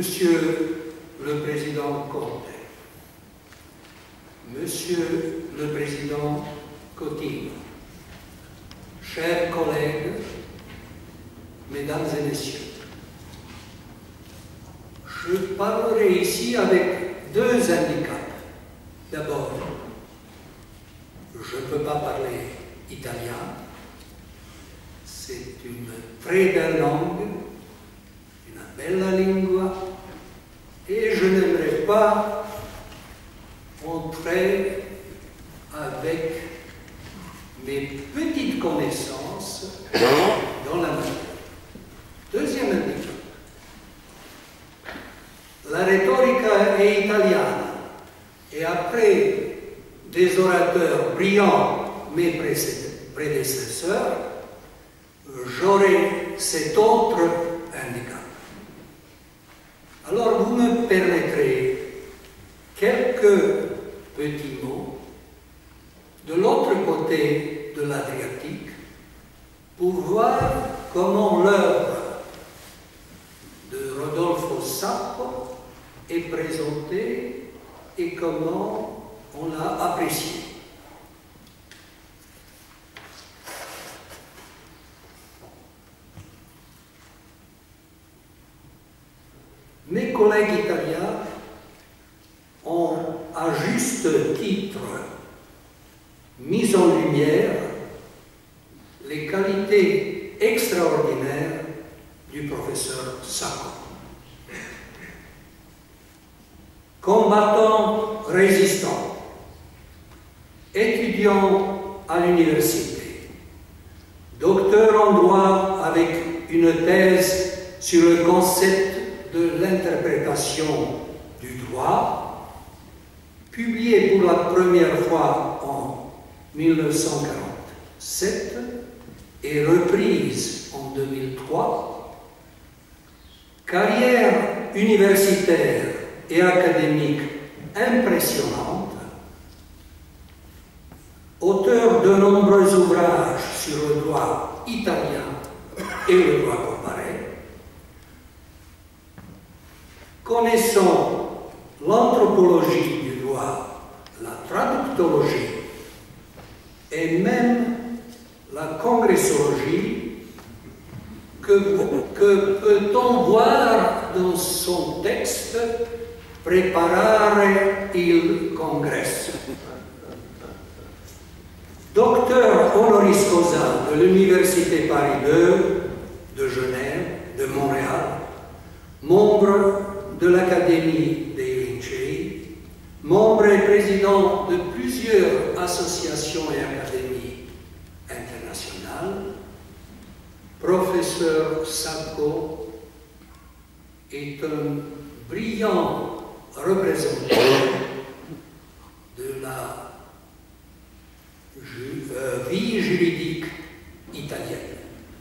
Monsieur le Président Conte, Monsieur le Président Coutinho, chers collègues, Mesdames et Messieurs, je parlerai ici avec deux handicaps. D'abord, je ne peux pas parler italien, c'est une très belle langue, una bella lingua, et je n'aimerais pas entrer avec mes petites connaissances dans la matière. Deuxième handicap. La retorica è italiana et après des orateurs brillants, mes prédécesseurs, j'aurai cet autre handicap. Alors vous me permettrez quelques petits mots de l'autre côté de l'Adriatique pour voir comment l'œuvre de Rodolfo Sacco est présentée et comment on l'a appréciée. Mes collègues italiens ont à juste titre mis en lumière les qualités extraordinaires du professeur Sacco. Combattant résistant, étudiant à l'université, docteur en droit avec une thèse sur le concept de l'interprétation du droit, publiée pour la première fois en 1947 et reprise en 2003, carrière universitaire et académique impressionnante, auteur de nombreux ouvrages sur le droit italien et le droit comparé, connaissant l'anthropologie du droit, la traductologie et même la congressologie, que peut-on voir dans son texte « Preparare il congresso ». Docteur honoris causa de l'Université Paris II, de Genève, de Montréal, membre de l'Académie des Lincei, membre et président de plusieurs associations et académies internationales, professeur Sacco est un brillant représentant de la vie juridique italienne.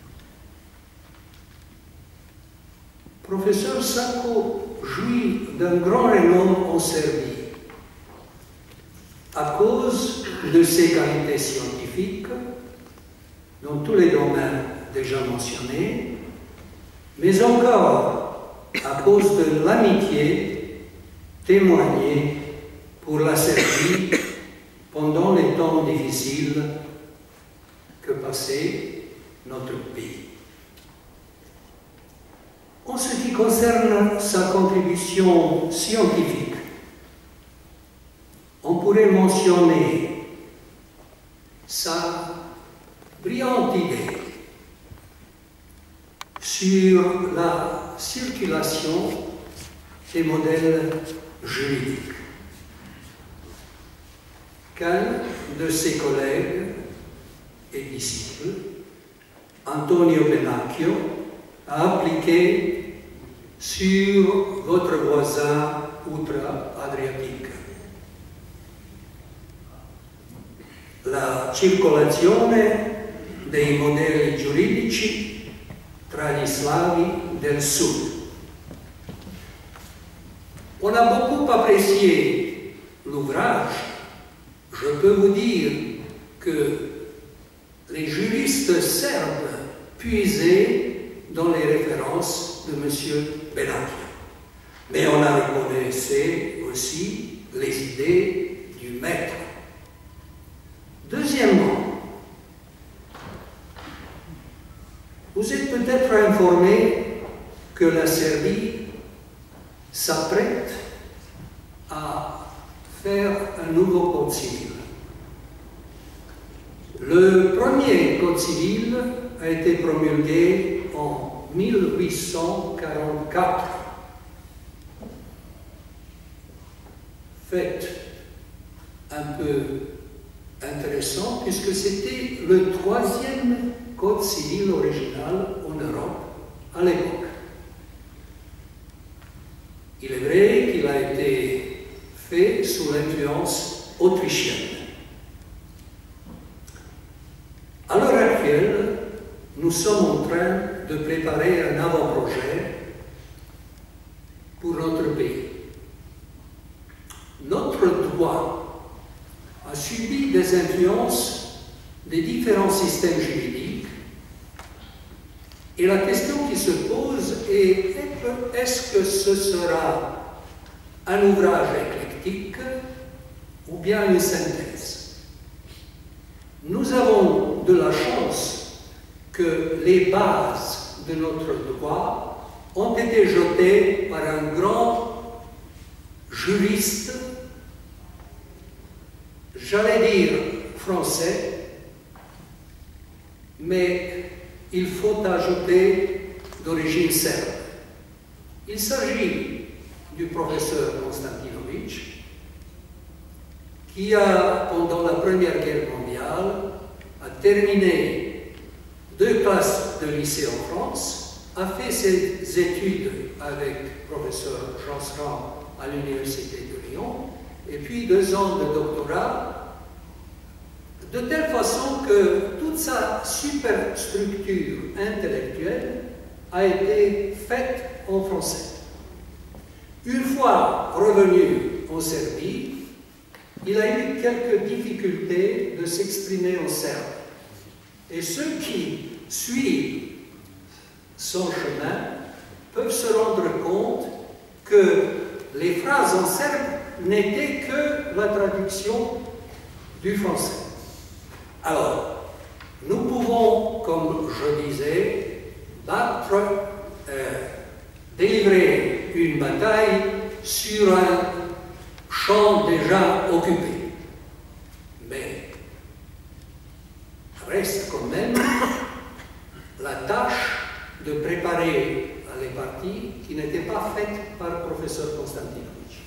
Professeur Sacco jouit d'un grand renom en Serbie à cause de ses qualités scientifiques dans tous les domaines déjà mentionnés, mais encore à cause de l'amitié témoignée pour la Serbie pendant les temps difficiles que passait notre pays. En ce qui concerne sa contribution scientifique, on pourrait mentionner sa brillante idée sur la circulation des modèles juridiques. Qu'un de ses collègues et disciples, Antonio Pennacchio, a appliqué sur votre voisin outre-adriatique. La circolazione dei modelli giuridici tra gli slavi del Sud. On a beaucoup apprécié l'ouvrage. Je peux vous dire que les juristes serbes puisaient dans les références de M. Pennacchio. Mais on a reconnu aussi les idées du maître. Deuxièmement, vous êtes peut-être informé que la Serbie s'apprête à faire un nouveau code civil. Le premier code civil a été promulgué en 1844. Fait un peu intéressant puisque c'était le troisième code civil original en Europe à l'époque. Il est vrai qu'il a été fait sous l'influence autrichienne. À l'heure actuelle, nous sommes en train de préparer un avant-projet pour notre pays. Notre droit a subi des influences des différents systèmes juridiques et la question qui se pose est est-ce que ce sera un ouvrage éclectique ou bien une synthèse? Nous avons de la chance que les bases de notre droit ont été jetées par un grand juriste, j'allais dire français, mais il faut ajouter d'origine serbe. Il s'agit du professeur Konstantinović, qui a, pendant la Première Guerre mondiale, a terminé 2 classes de lycée en France, a fait ses études avec le professeur Jean Sram à l'Université de Lyon, et puis 2 ans de doctorat, de telle façon que toute sa superstructure intellectuelle a été faite en français. Une fois revenu en Serbie, il a eu quelques difficultés de s'exprimer en serbe. Et ceux qui suivent son chemin peuvent se rendre compte que les phrases en serbe n'étaient que la traduction du français. Alors, nous pouvons, comme je disais, délivrer une bataille sur un champ déjà occupé. Mais reste quand même la tâche de préparer les parties qui n'étaient pas faites par le professeur Konstantinović.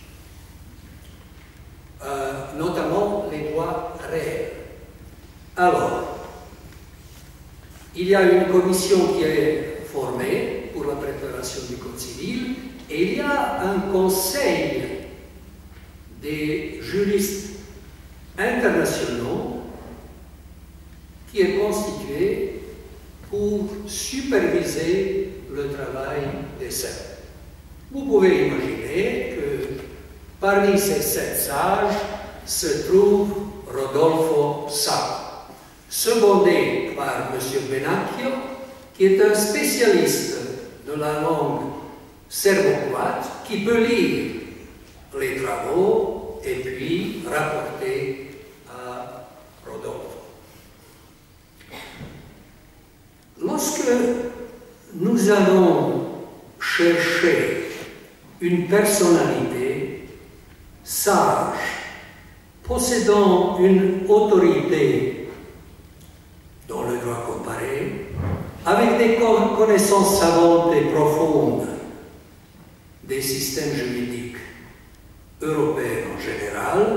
Notamment les droits réels. Alors, il y a une commission qui est formée pour la préparation du code civil et il y a un conseil des juristes internationaux qui est constitué pour superviser le travail des Serbes. Vous pouvez imaginer que parmi ces 7 sages se trouve Rodolfo Sacco, secondé par M. Benacchio, qui est un spécialiste de la langue serbo-croate, qui peut lire les travaux et puis rapporter à Rodolfo. Lorsque nous allons chercher une personnalité sage, possédant une autorité dans le droit comparé, avec des connaissances savantes et profondes des systèmes juridiques européens en général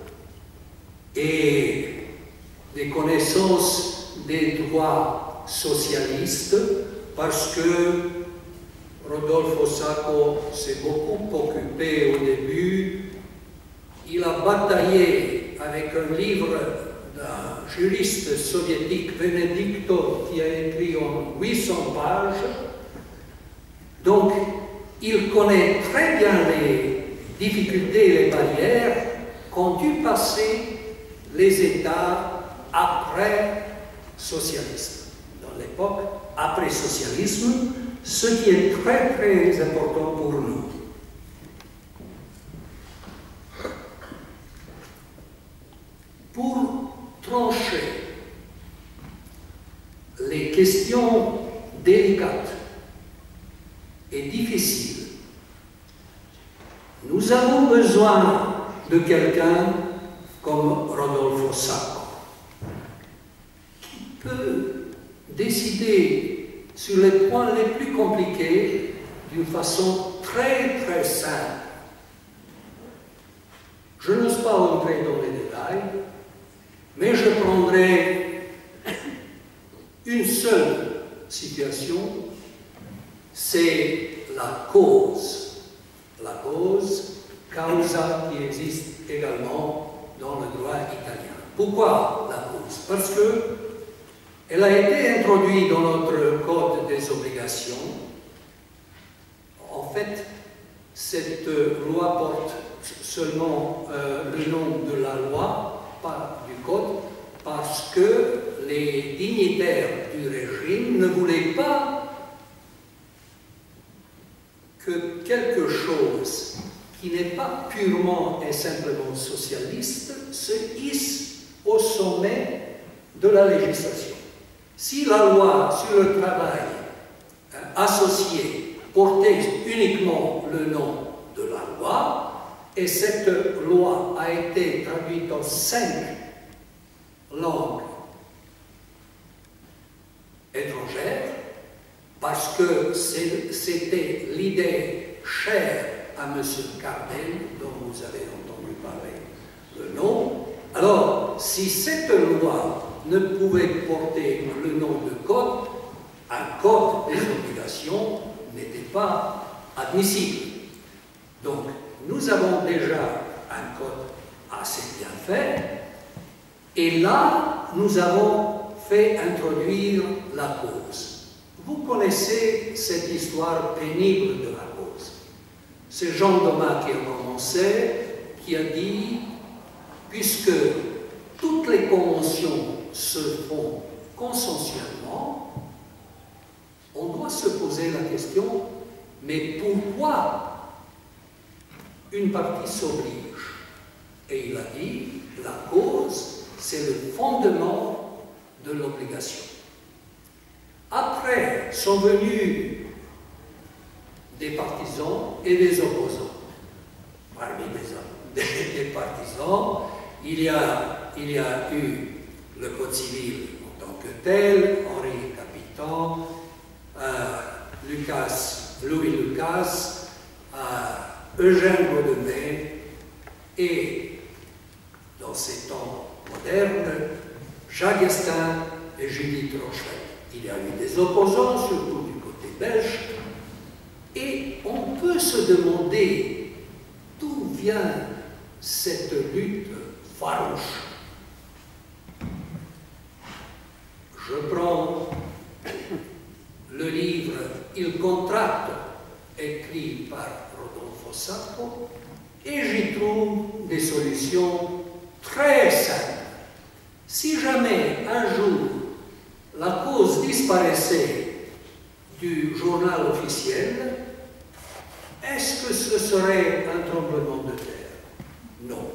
et des connaissances des droits socialistes, parce que Rodolfo Sacco s'est beaucoup occupé au début. Il a bataillé avec un livre d'un juriste soviétique, Benedicto, qui a écrit en 800 pages. Donc, il connaît très bien les difficultés et les barrières qu'ont dû passer les États après socialisme. Dans l'époque après socialisme, ce qui est très très important pour nous. de quelqu'un comme Rodolfo Sacco, qui peut décider sur les points les plus compliqués d'une façon très très simple. Je n'ose pas entrer dans les détails, mais je prendrai une seule situation, c'est la cause. La cause, causa, qui existe également dans le droit italien. Pourquoi la cause? Parce qu'elle a été introduite dans notre Code des obligations. En fait, cette loi porte seulement le nom de la loi, pas du Code, parce que les dignitaires du régime ne voulaient pas que quelque chose qui n'est pas purement et simplement socialiste se hisse au sommet de la législation. Si la loi sur le travail associée portait uniquement le nom de la loi, et cette loi a été traduite en 5 langues étrangères, parce que c'était l'idée chère à M. Cardel, dont vous avez entendu parler le nom. Alors, si cette loi ne pouvait porter le nom de code, un code des obligations n'était pas admissible. Donc, nous avons déjà un code assez bien fait, et là, nous avons fait introduire la cause. Vous connaissez cette histoire pénible de la cause. C'est Jean Domas qui a commencé, qui a dit, puisque toutes les conventions se font consensuellement, on doit se poser la question, mais pourquoi une partie s'oblige? Et il a dit, la cause, c'est le fondement de l'obligation. Après sont venus des partisans et des opposants. Parmi des partisans, il y a eu le Code civil en tant que tel, Henri Capitan, Louis Lucas, Eugène Godemey, et dans ces temps modernes, Jacques Estin et Judith Rochefort. Il y a eu des opposants, surtout du côté belge, et on peut se demander d'où vient cette lutte farouche. Je prends le livre Il contratto, écrit par Rodolfo Sacco, et j'y trouve des solutions très simples. Si jamais un jour la cause disparaissait du journal officiel, est-ce que ce serait un tremblement de terre? Non.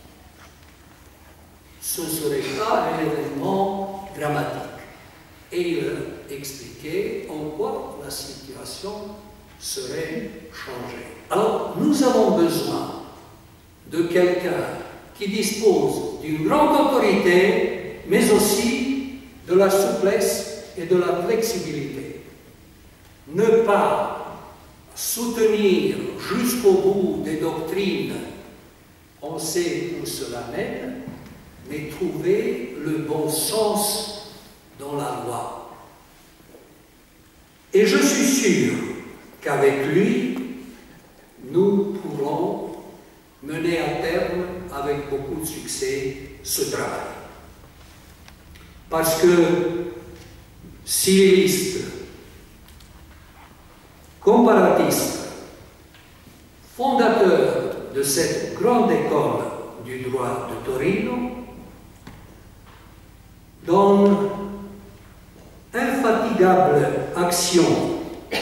Ce ne serait pas un événement dramatique. Et il expliquait en quoi la situation serait changée. Alors, nous avons besoin de quelqu'un qui dispose d'une grande autorité, mais aussi de la souplesse et de la flexibilité. Ne pas soutenir jusqu'au bout des doctrines, on sait où cela mène, mais trouver le bon sens dans la loi. Et je suis sûr qu'avec lui, nous pourrons mener à terme avec beaucoup de succès ce travail. Parce que civiliste, comparatiste, fondateur de cette grande école du droit de Torino, dont infatigable action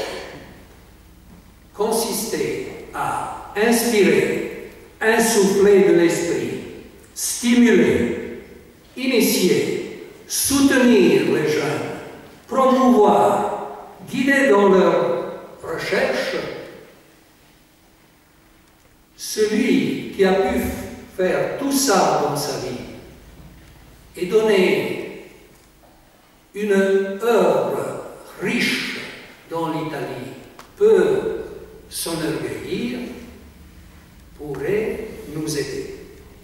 consistait à inspirer, insuffler de l'esprit, stimuler, initier, soutenir les jeunes, promouvoir, guider dans leur recherche, celui qui a pu faire tout ça dans sa vie et donner une œuvre riche dont l'Italie peut s'enorgueillir, pourrait nous aider.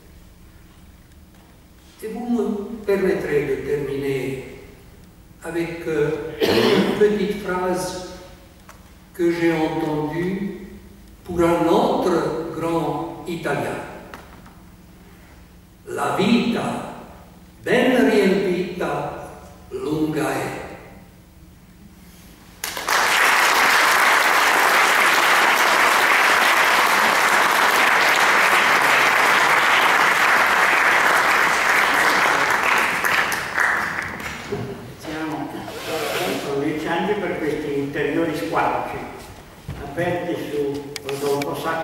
Et vous me permettrez de terminer avec une petite phrase que j'ai entendue pour un autre grand Italien. La vita ben riempita lunga è. Per questi ulteriori squarci aperti su Rodolfo Sacchi.